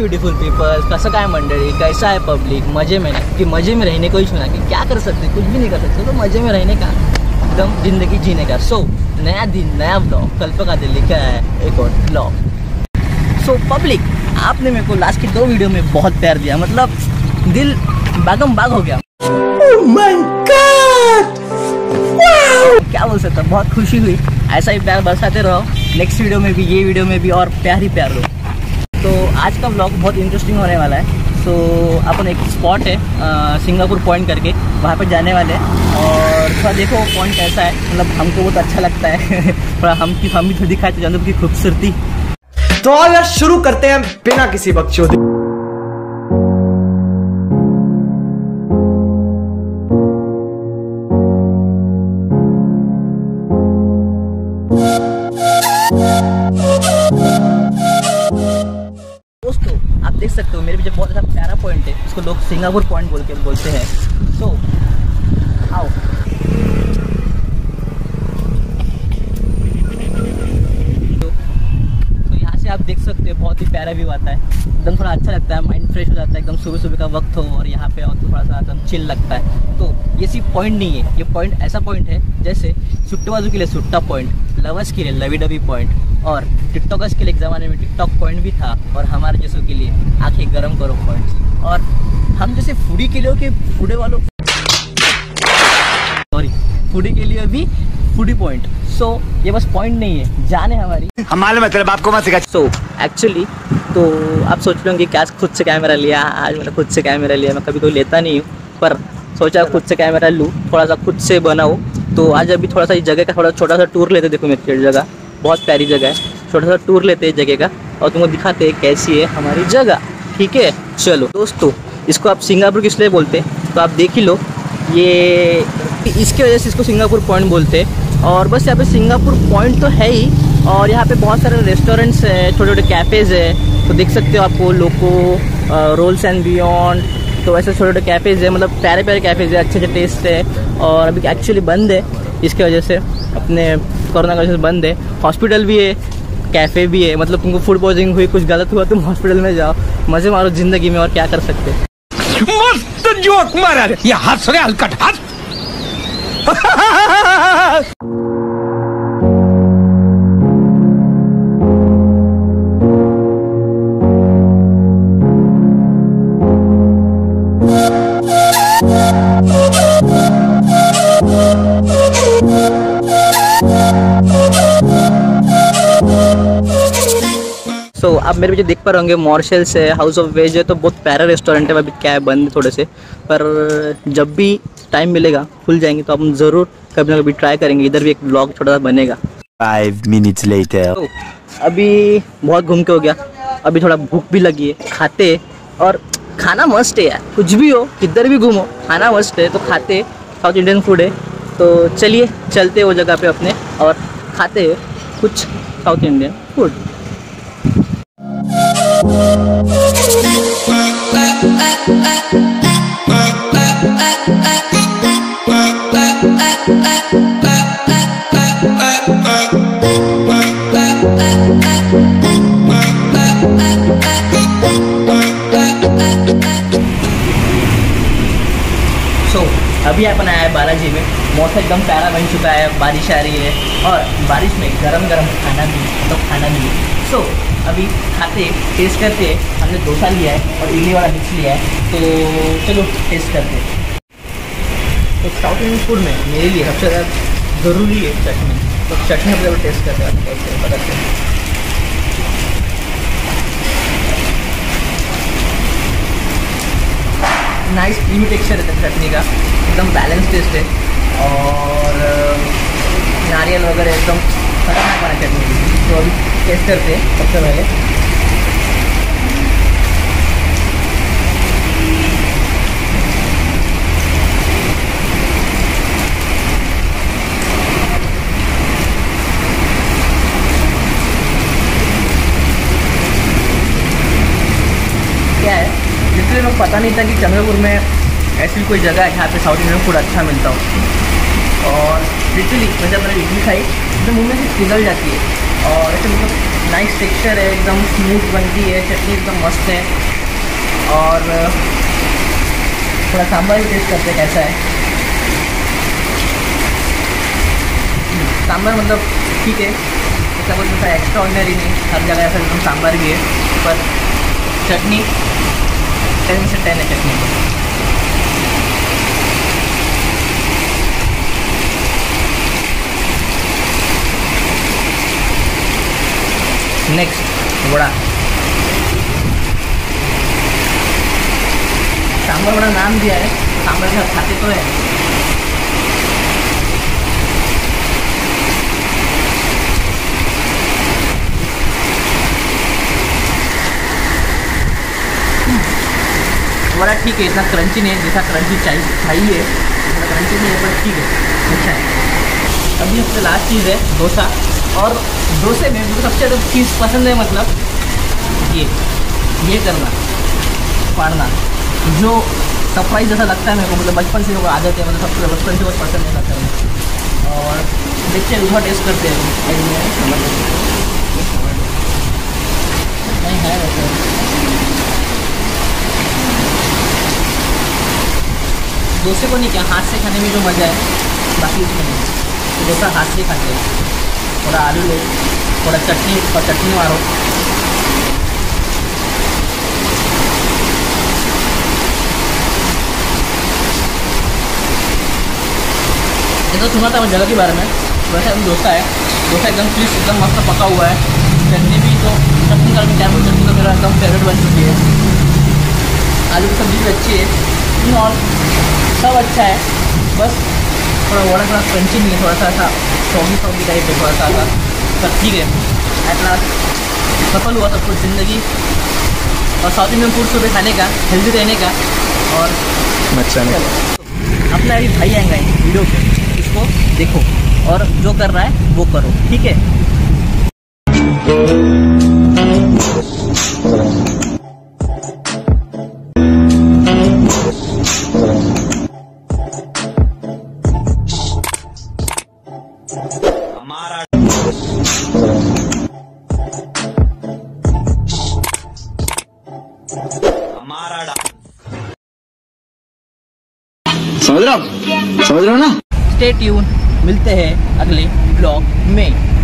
Beautiful people, कसं काय मंडळी, कैसा है पब्लिक, मजे में ना, कि मजे में रहने को ही सुना कि क्या कर सकते, कुछ भी नहीं कर सकते, तो मजे में रहने का, एकदम जिंदगी जीने का। सो नया दिन नया ब्लॉग, कल्पक आदे लेकर आया है एक और ब्लॉग। सो पब्लिक, आपने मेरे को लास्ट की 2 वीडियो में बहुत प्यार दिया, मतलब दिल बागम बाग हो गया। Oh my God! Wow! क्या बोल सकता, बहुत खुशी हुई। ऐसा ही प्यार बरसाते रहो, नेक्स्ट वीडियो में भी, ये वीडियो में भी और प्यार ही प्यार दो। तो आज का ब्लॉग बहुत इंटरेस्टिंग होने वाला है। तो अपन एक स्पॉट है सिंगापुर पॉइंट करके, वहाँ पे जाने वाले हैं और थोड़ा देखो पॉइंट कैसा है, मतलब हमको बहुत अच्छा लगता है थोड़ा हम भी थोड़ी दिखाते चंद्रपुर की खूबसूरती। तो यार शुरू करते हैं बिना किसी बकचोदी। दोस्तों आप देख सकते हो मेरे पीछे बहुत अच्छा प्यारा पॉइंट है, इसको लोग सिंगापुर पॉइंट बोलते हैं। तो आओ, तो यहाँ से आप देख सकते हो बहुत ही प्यारा व्यू आता है, एकदम थोड़ा अच्छा लगता है, माइंड फ्रेश हो जाता है, एकदम सुबह सुबह का वक्त हो और यहाँ पे और तो थोड़ा सा एकदम चिल लगता है। तो ये सिर्फ पॉइंट नहीं है, ये पॉइंट ऐसा पॉइंट है जैसे सुट्टेबाजू के लिए सुट्टा पॉइंट, लवर्स के लिए लवी डवी पॉइंट और टिकटॉकर्स के लिए एक ज़माने में टिकटॉक पॉइंट भी था, और हमारे जैसों के लिए आंखें गरम करो पॉइंट, और हम जैसे फूडी के लिए कि फूडे वालों फूडी के लिए भी फूडी पॉइंट। सो ये बस पॉइंट नहीं है, जान है हमारी, हमारे मतलब आपको मत सिखा। सो एक्चुअली तो आप सोच रहे होंगे क्या खुद से कैमरा लिया, आज मैंने खुद से कैमरा लिया, मैं कभी कोई लेता नहीं हूँ, पर सोचा खुद से कैमरा लूँ, थोड़ा सा खुद से बनाऊँ। तो आज अभी थोड़ा सा इस जगह का थोड़ा छोटा सा टूर लेते, देखो मेरी जगह बहुत प्यारी जगह है, छोटा सा टूर लेते हैं जगह का और तुमको दिखाते हैं कैसी है हमारी जगह, ठीक है। चलो दोस्तों, इसको आप सिंगापुर किस लिए बोलते हैं तो आप देख ही लो, ये इसके वजह से इसको सिंगापुर पॉइंट बोलते हैं। और बस यहाँ पे सिंगापुर पॉइंट तो है ही, और यहाँ पे बहुत सारे रेस्टोरेंट्स है, छोटे छोटे कैफ़ेज़ है, तो देख सकते हो आपको लोको, रोल्स एंड बियॉन्ड, तो ऐसे छोटे छोटे कैफ़ेज़ है, मतलब प्यारे प्यारे कैफ़ेज़ है, अच्छे अच्छे टेस्ट है। और अभी एक्चुअली बंद है इसके वजह से, अपने कोरोना की वजह से बंद है। हॉस्पिटल भी है, कैफ़े भी है, मतलब तुमको फूड पॉइजनिंग हुई, कुछ गलत हुआ, तुम हॉस्पिटल में जाओ, मज़े मारो ज़िंदगी में, और क्या कर सकते हैं। मस्त जोक मारा रे, ये हंस रहे हलकट हंस। तो आप मेरे पीछे देख पा रहे होंगे मॉर्शल्स है, हाउस ऑफ वेज है, तो बहुत प्यारा रेस्टोरेंट है। अभी क्या है, बंद थोड़े से, पर जब भी टाइम मिलेगा खुल जाएंगे तो हम ज़रूर कभी ना कभी ट्राई करेंगे, इधर भी एक ब्लॉग छोटा सा बनेगा। 5 minutes later। तो अभी बहुत घूम के हो गया, अभी थोड़ा भूख भी लगी है, खाते, और खाना मस्त है यार, कुछ भी हो किधर भी घूमो खाना मस्त है, तो खाते, साउथ इंडियन फूड है। तो चलिए चलते वो जगह पे अपने और खाते हैं कुछ साउथ इंडियन फूड। अभी अपन आया है बालाजी में, मौसम एकदम प्यारा बन चुका है, बारिश आ रही है और बारिश में गरम गरम खाना भी, तो खाना भी। सो अभी खाते, टेस्ट करते, हमने डोसा लिया है और इडली वाला मिक्स लिया है, तो चलो टेस्ट करते। तो साउथ इंडियन फूड में मेरे लिए सबसे ज़्यादा ज़रूरी है चटनी, तो चटनी हम लोग टेस्ट करते हैं, कैसे बताते हैं। नाइस क्रीमी टेक्सचर है चटनी का, एकदम बैलेंस टेस्ट है, और नारियल वगैरह एकदम खतरनाक बना चटनी। तो अभी टेस्ट करते हैं सबसे पहले। क्या है, जिसलिए लोग पता नहीं था कि चंद्रपुर में ऐसी कोई जगह है जहाँ पे साउथ इंडियन फूड अच्छा मिलता हो। और लिटरली मैं जब मैंने इडली खाई तो मुँह में से पिघल जाती है, और ऐसे मतलब नाइस टेक्सचर है, एकदम स्मूथ बनती है, चटनी एकदम मस्त है। और थोड़ा सांभर भी टेस्ट करते हैं कैसा है। सांभर मतलब ठीक है, ऐसा कुछ ऐसा एक्स्ट्रा ऑर्डिनरी नहीं, हर जगह ऐसा एकदम सांभर भी है, पर चटनी 10 से 10 है चटनी। नेक्स्ट वड़ा। सांभर वड़ा नाम दिया है, सांभर के साथ खाते तो है। वड़ा ठीक है, इतना क्रंची नहीं है जैसा क्रंची चाहिए, इतना क्रंची नहीं है पर ठीक है, अच्छा है। अभी सबसे लास्ट चीज़ है डोसा। और डोसे में मुझे सबसे ज़्यादा चीज़ पसंद है, मतलब ये करना, फाड़ना, जो सरप्राइज जैसा लगता है मेरे को, मतलब बचपन से मेरे को आदत है, मतलब सबसे बचपन से बहुत पसंद है लगता है। और देखते हैं दूसरा टेस्ट करते हैं। नहीं है वैसे डोसे को नहीं, क्या हाथ से खाने में जो मज़ा है बाकी उसमें नहीं। तो डोसा हाथ से खाते हैं, थोड़ा आलू लो, थोड़ा चटनी और चटनी मारो, ऐसा सुना था मैं जगह के बारे में, वैसे अभी डोसा है, डोसा एकदम क्रिस्प, एकदम मस्त पका हुआ है। चटनी भी तो चटनी का भी टाइम, चटनी तो मेरा एकदम फेवरेट बन चुकी है। आलू की सब्ज़ी भी अच्छी है और सब अच्छा है, बस थोड़ा वड़ा थोड़ा क्रंची नहीं है, थोड़ा सा ऐसा सौगी टाइप है, थोड़ा सा ऐसा, सब ठीक है। एट लास्ट सफल हुआ सब कुछ ज़िंदगी और साउथ इंडियन फूड सुबह खाने का, हेल्दी रहने का। और अच्छा अपना अभी भाई आएगा वीडियो पे, इसको देखो और जो कर रहा है वो करो, ठीक है। समझ रहे हो ना? स्टे ट्यून, मिलते हैं अगले ब्लॉग में।